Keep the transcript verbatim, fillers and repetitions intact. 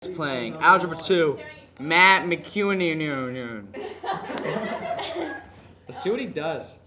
Playing Algebra two, Matt McEwen. Let's see what he does.